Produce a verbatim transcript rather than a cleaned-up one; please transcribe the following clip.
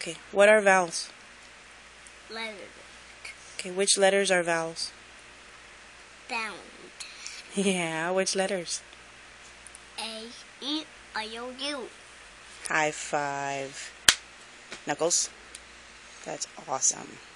Okay, what are vowels? Letters. Okay, which letters are vowels? Bound. Yeah, which letters? A, E, I, O, U. High five. Knuckles. That's awesome.